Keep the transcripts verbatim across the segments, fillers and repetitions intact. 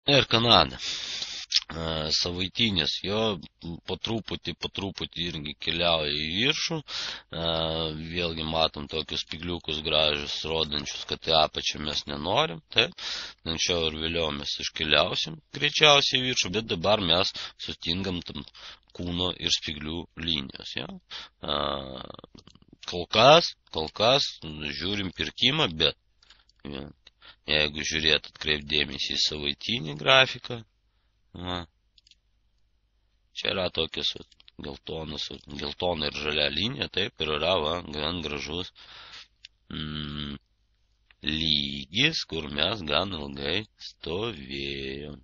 Ir Kanada. Savaitinis, jo po truputį, po truputį irgi keliauja į viršų. Vėlgi matom tokius spigliukus gražius, rodančius, kad į apačią mes nenorim. Taip, anksčiau ir vėliau mes iškeliausim greičiausiai į viršų, bet dabar mes sutingam tam kūno ir spiglių linijos. Ja? Kol kas, kol kas žiūrim pirkimą, bet ja, jeigu žiūrėt atkreipdėmėsi į savaitinį grafiką, va, čia yra tokios geltonas, geltona ir žalia linija, taip ir yra va, gan gražus mm, lygis, kur mes gan ilgai stovėjom.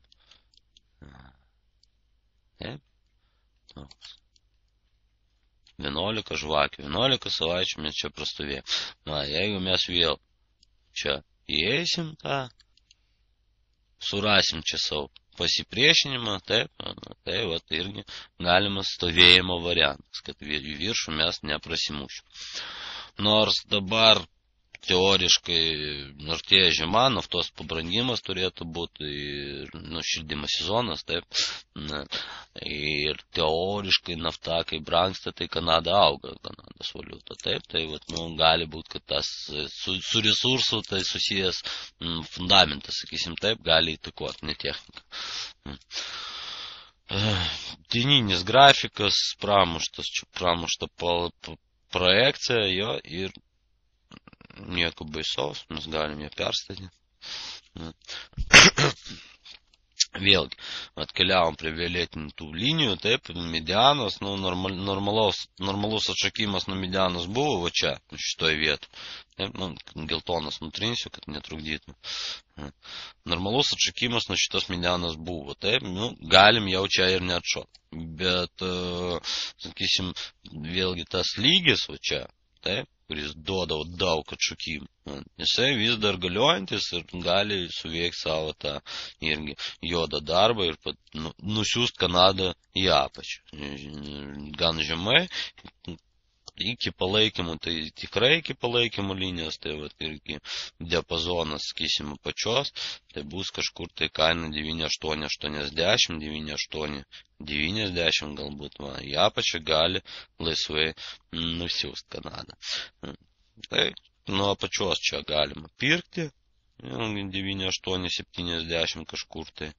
Taip, toks. vienuolika žvakių, vienuolika savaičių mes čia prastovėjom. Na, jeigu mes vėl čia įeisim, tą, surasim čia savo pasipriešinimą, taip, tai vat irgi galimas stovėjimo variantas, kad į viršų mes neprasimušim. Nors dabar teoriškai artėja žiema, naftos pabrangimas turėtų būti, nu, šildymo sezonas, taip, na, ir teoriškai nafta, kai brangsta, tai Kanada auga, Kanados valiuta, taip, tai vat, nu, gali būti, kad tas su, su resursu tai susijęs m, fundamentas, sakysim, taip, gali įtakoti, ne technika. Dieninis grafikas, pramuštas, čia pramušta projekcija, jo, ir nieko baisaus, mes galim ją perstatyti. Vėlgi, atkeliavom prie violetinių tų linijų, taip, medianos, nu, normal, normalus, normalus atšakimas nuo medianos buvo, va čia, šitoje vietoje. Taip, nu, geltonas nutrinsiu, kad netrukdytų. Normalus atšakimas nuo šitos medianos buvo, taip, nu, galim jau čia ir neatšokti. Bet, uh, sakysim, vėlgi tas lygis, va čia, taip, kuris duodavo daug atšokimų. Jisai vis dar galiojantis ir gali suveikti savo tą irgi juodą darbą ir pat, nu, nusiųst Kanadą į apačią. Gan žemai, iki palaikymų, tai tikrai iki palaikymų linijos, tai vat irgi diapazonas, sakysim, apačios, tai bus kažkur tai kaina devyni aštuoni aštuoniasdešimt, devyni aštuoni devyniasdešimt galbūt, va, į apačią gali laisvai nusiųst Kanadą. Tai nuo apačios čia galima pirkti, devyni aštuoni septyniasdešimt kažkur tai,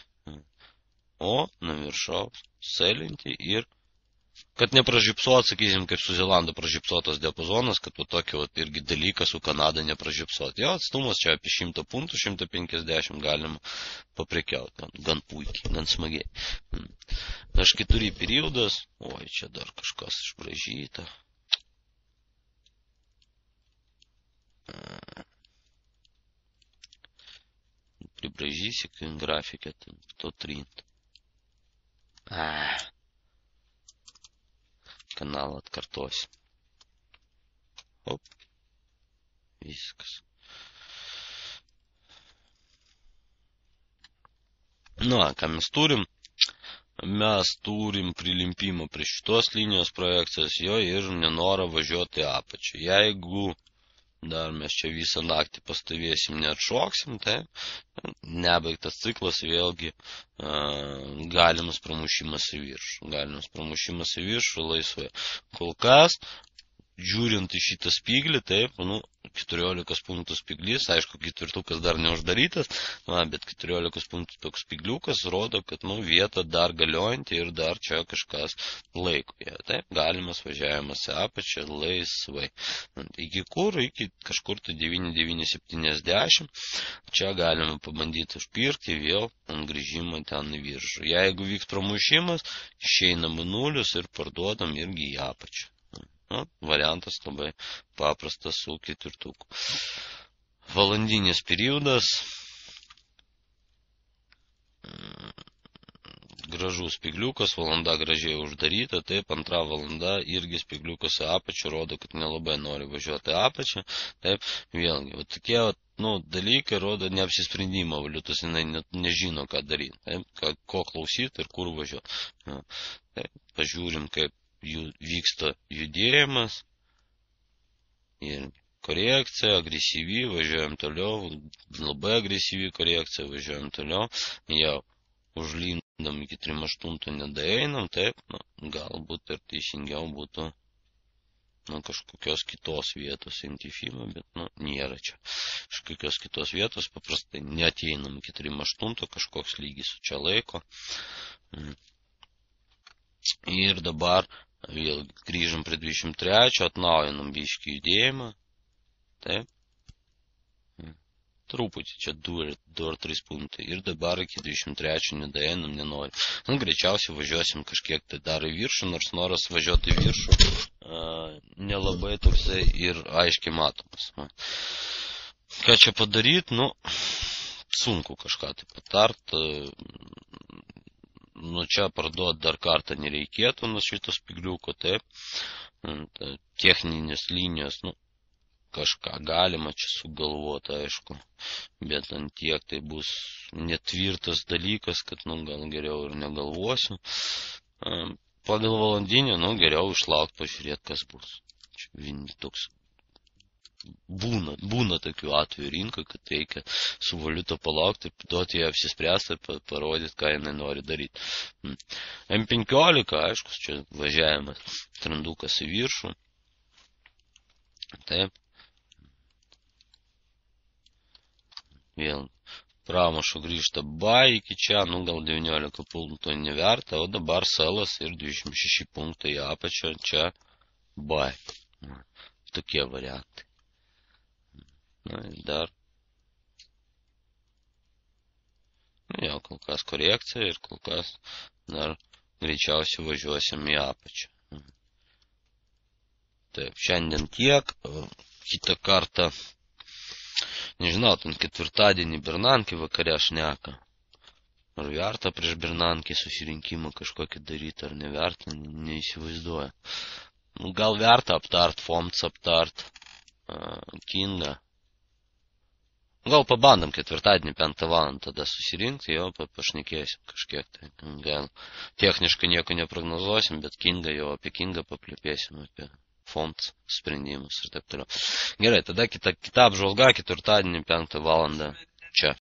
o nuo viršaus selinti ir kad nepražipsuot, sakysim, kaip su Zelando pražipsuotas diapazonas, kad po tokio vat, irgi dalyką su Kanada nepražipsuot. Jo, atstumas čia apie šimtą punktų, šimtą penkiasdešimt galima paprekiauti, gan, gan puikiai, gan smagiai. Aš keturi periodas, oi, čia dar kažkas išbražyta. Pribražysi grafikę, to trint. Ah. Kanalą atkartosi. Op. Viskas. Nu, ką mes turim? Mes turim prilimpimą prie šitos linijos projekcijos, jo ir nenorą važiuoti apačią. Jeigu dar mes čia visą naktį pastovėsim, neatšoksim, tai nebaigtas ciklas vėlgi uh, galimas pramušimas į viršų. Galimas pramušimas į viršų laisvai. Kol kas, žiūrint į šitą spiglį, taip, nu, keturiolikos punktų spiglys, aišku, ketvirtukas dar neuždarytas, na, bet keturiolikos punktų toks spigliukas rodo, kad, nu, vieta dar galiojanti ir dar čia kažkas laiko. Ja, taip, galimas važiavimas į apačią laisvai. Iki kur? Iki kažkur tai devyni devyni septyniasdešimt. Čia galima pabandyti užpirkti vėl ant grįžimo ten į viršų. Jeigu vyks pramušimas, išeinam į nulius ir parduodam irgi į apačią. Nu, variantas labai paprastas su ketvirtuku. Valandinis periodas. Gražus spigliukas, valanda gražiai uždaryta, taip, antra valanda irgi spigliukas į apačią rodo, kad nelabai nori važiuoti į apačią, taip, vėlgi, va, tokie, nu, dalykai rodo neapsisprendimą valiutos, jinai net nežino, ką daryti, taip, ką, ko klausyti ir kur važiuoti. Ja, taip, pažiūrim, kaip jų vyksta judėjimas ir korekcija, agresyvi, važiuojam toliau, labai agresyvi korekcija, važiuojam toliau, jau užlindam iki trim aštuonių nedaeinam, taip, nu, galbūt ir teisingiau būtų nu, kažkokios kitos vietos intifimą, bet, nu, nėra čia. Kažkokios kitos vietos, paprastai neateinam iki trim aštuonių, kažkoks lygis čia laiko. Ir dabar vėl grįžam prie dvidešimt trečio, atnaujinam biškį judėjimą. Taip. Truputį čia du ar trys punktai. Ir dabar iki dvidešimt trečio nedaeinam, nenorim. Nu, greičiausiai važiuosim kažkiek tai dar į viršų, nors noras važiuoti į viršų a, nelabai toksai ir aiškiai matomas. A. Ką čia padaryti? Nu, sunku kažką tai patart. Nu, čia parduoti dar kartą nereikėtų nuo šito spigliuko, taip. Techninės linijos, nu, kažką galima čia sugalvoti, aišku, bet ant tiek tai bus netvirtas dalykas, kad, nu, gal geriau ir negalvosiu. Pagal valandinį, nu, geriau išlaukti, pažiūrėti, kas bus. Čia vien toks būna, būna tokių atvejų rinkai, kad reikia su valiuta palaukti, duoti ją apsispręsti ir parodyti, ką jinai nori daryti. M penkiolika, aišku, čia važiavimas, trendukas į viršų. Taip. Vėl pramušu grįžta bai iki čia, nu gal devyniolika punktų neverta, o dabar selas ir dvidešimt šeši punktai į apačią, čia bai. Tokie variantai. Na ir dar. Nu jau, kol kas korekcija ir kol kas dar greičiausiai važiuosim į apačią. Taip, šiandien tiek, kitą kartą. Nežinau, ten ketvirtadienį Bernankį vakare šneka. Ar verta prieš Bernankį susirinkimą kažkokį daryti, ar neverta, neįsivaizduoju. Gal verta aptart, Fomts aptart, Kingą. Gal pabandam ketvirtadienį penktą valandą tada susirinkti, jo pašnekėsim kažkiek. Tai. Gal techniškai nieko neprognozuosim, bet Kingą jau apie Kingą paplėpėsim, apie Fomts sprendimus ir taip toliau. Gerai, tada kita, kita apžvalga ketvirtadienį penktą valandą čia.